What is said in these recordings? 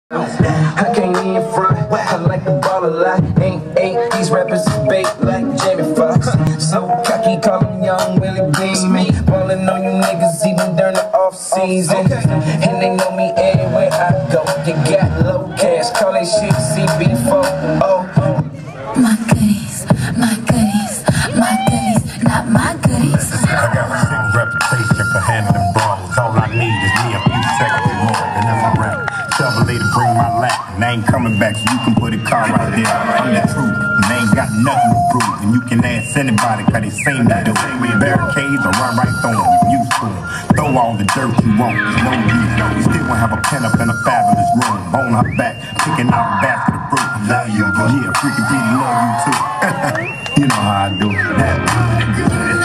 I can't even front, I like the ball a lot. Ain't eight, these rappers is bait like Jamie Foxx. So cocky, call him Young Willie Beeman. Ballin' on you niggas even during the off season. And they know me everywhere I go. You got low cash, call that shit CB4. Oh, my goodies, my goodies, my goodies, not my goodies. I got a sick reputation for handling brawls. All I need is me a few seconds more, and then I rap. Tell the lady bring my lap, and I ain't coming back, so you can put a car right there. I'm the truth, and they ain't got nothing to prove. And you can ask anybody, cause they seem to do it. With barricades or run right through them, used to them. Throw all the dirt you want, no use. You still won't have a pen up in a fabulous room. On her back, picking out back to the fruit. Love you, bro. Yeah, freaking pretty love you too. You know how I do that. Good.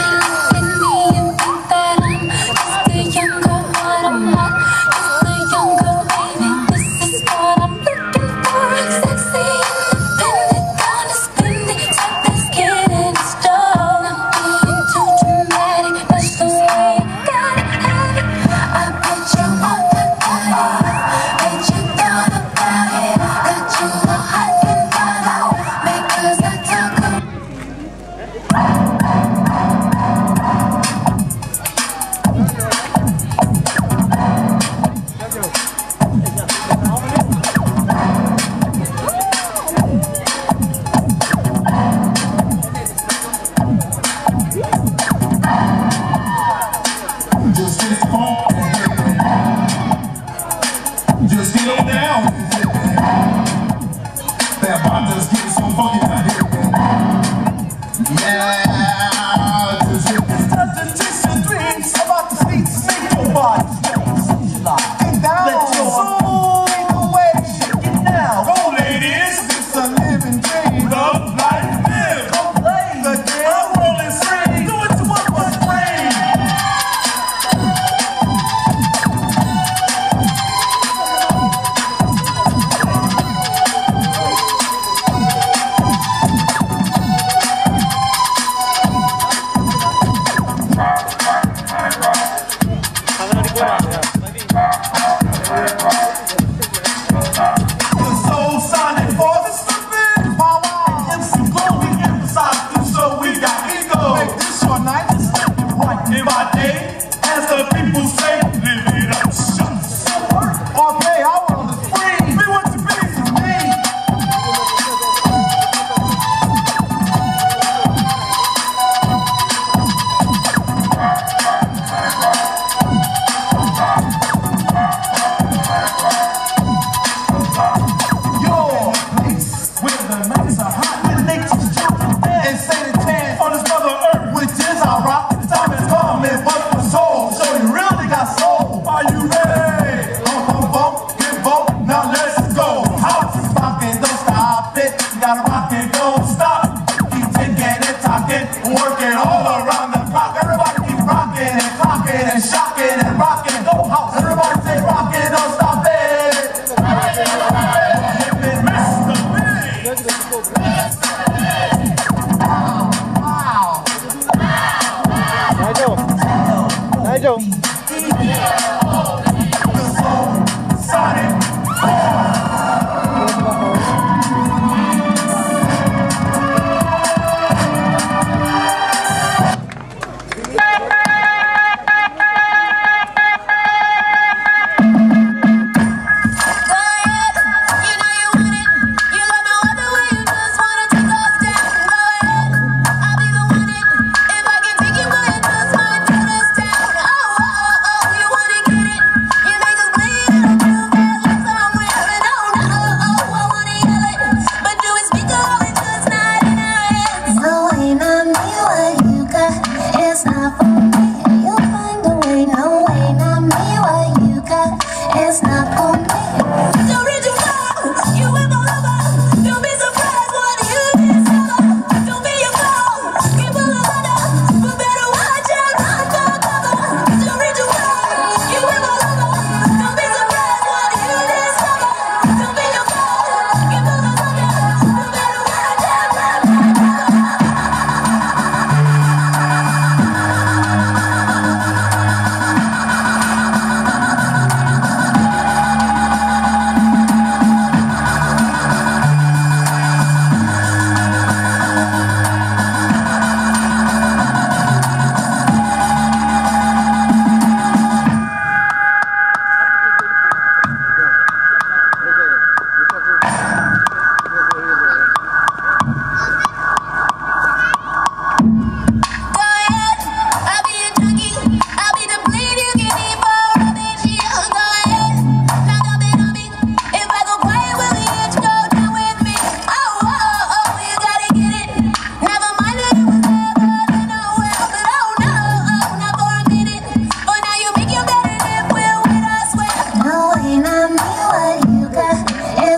Just get on down. That bomb just getting so funky out here. Yeah, just hit this. Touching tissue dreams about the streets, make your body socialize. Get down. Let your soul lead the way. Shake it now. Go, ladies. It's a living dream. Love, life, live. Go play the game. I'm rolling free. Do it to what was brain.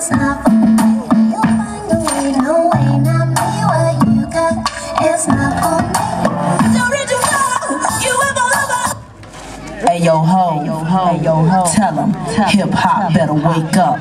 It's not for me. You'll find a way, no way, not me. What you got, it's not for me. So did you know you ever love? Hey yo ho, hey yo ho, tell 'em hip hop better wake up.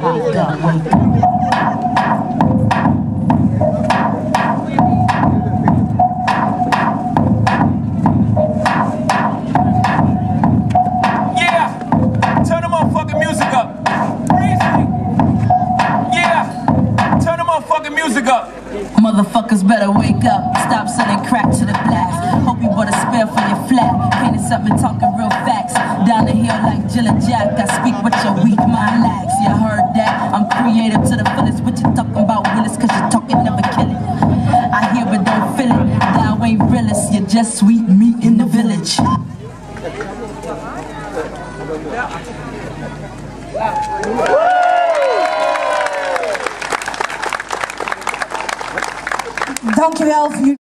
Motherfuckers better wake up. Stop selling crack to the blacks. Hope you bought a spare for your flat. Painted something talking real facts. Down the hill like Jill and Jack. I speak what your weak mind lacks. You heard that? I'm creative to the fullest. What you talking about, Willis? Cause you talking never kill it. I hear but don't feel it. Thou ain't realist. You're just sweet meat in the village. Dankjewel voor jullie.